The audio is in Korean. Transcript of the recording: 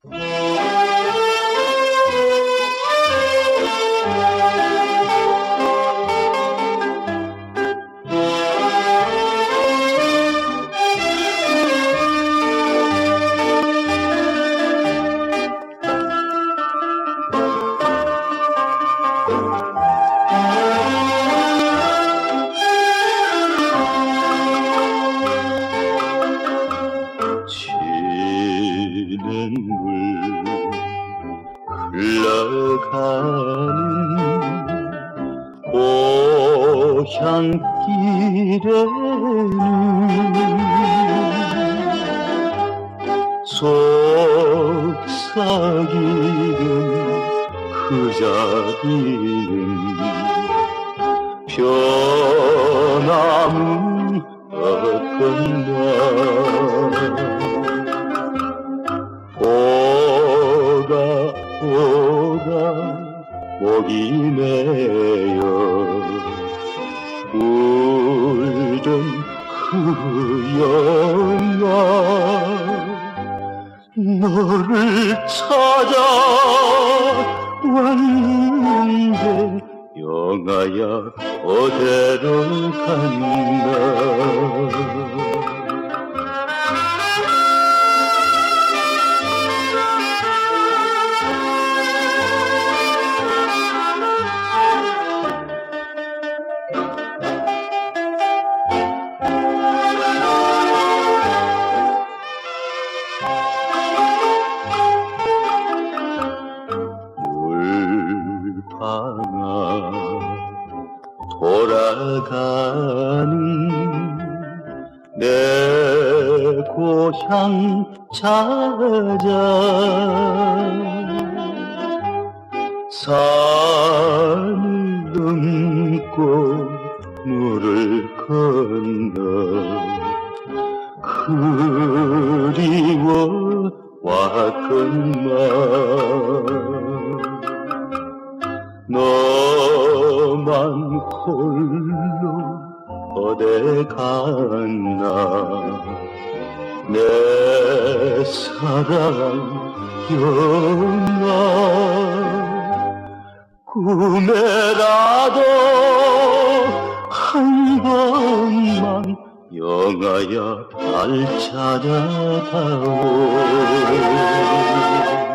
지는 물 흘러가는 고향길에는 속삭이는 그 자리는 변함은 없건가. 오다 오다 목이 메어 울던 그 영화 너를 찾아왔는데 영아야 어디로 갔나. 물방아 돌아가는 내 고향 찾아 산을 넘고 물을 건너 그리워 왔건만. 너만 홀로 어디 갔나. 내 사랑 영아 꿈에라도 한 번만 영아야 날 찾아다오.